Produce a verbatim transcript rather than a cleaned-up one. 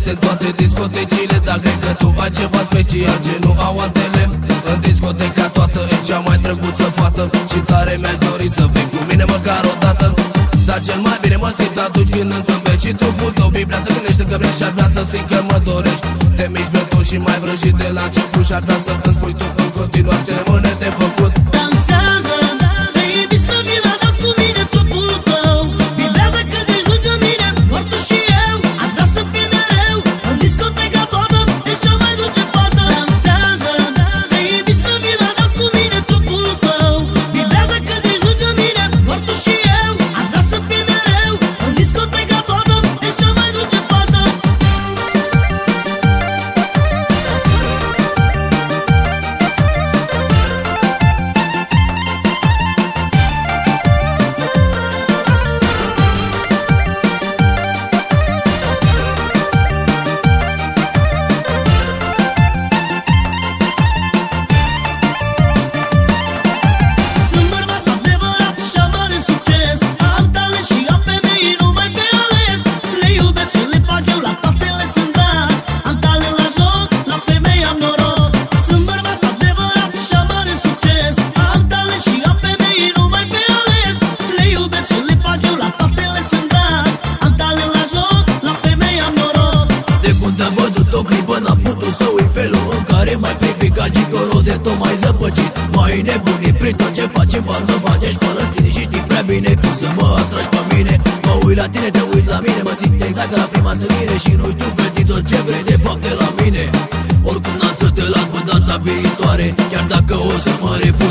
toate, toate discotecile. Dar cred că tu ai ceva special ce nu au altele. În discoteca toată e cea mai drăguță fată și tare mi-aș dori să vii cu mine măcar o dată. Dar cel mai bine mă simt atunci când îmi zâmbești și trupul tău vibrează, gândește că vrei și ar vrea să simt că mă dorești. Te miști beton și mai vrăjit de la început și ar vrea să îmi spui tu în continuare ce rămâne de făcut. Dansează, te invit să mi-l adați cu mine trupul tău. Vibrează că ești lângă mine, doar tu și eu. Aș vrea să fii mereu în discoteca toată, ești cea mai dulce fată. Dansează, te invit să mi-l adați cu mine trupul tău. Vibrează că ești lângă mine, doar tu și eu. Aș vrea să fii mereu în discoteca toată, ești cea mai dulce fată. Sunt bărbat adevărat și am mare succes. Am talent și am femei numai pe ales. Le iubesc și le fac eu, la toate le sunt dat. Am talent la joc, la femei am noroc. Sunt bărbat adevărat și am mare succes. Am talent și am femei numai pe ales. Le iubesc și le fac eu, la toate le sunt dat. Am talent la joc, la femei am noroc. De când am văzut o clipă n-am putut să uit felul în care m-ai privit ca gigolo de tot mai zăpăcit. M-ai nebunit prin tot ce faci, în bani mă bage și până tine și știi prea bine cum să mă atragi pe mine. Mă uit la tine, te uit la mine, mă simt exact ca la prima întâlnire și nu știu vezi tot ce vrei de fapt de la mine. Oricum n-am să te las pe data viitoare, chiar dacă o să mă refuz.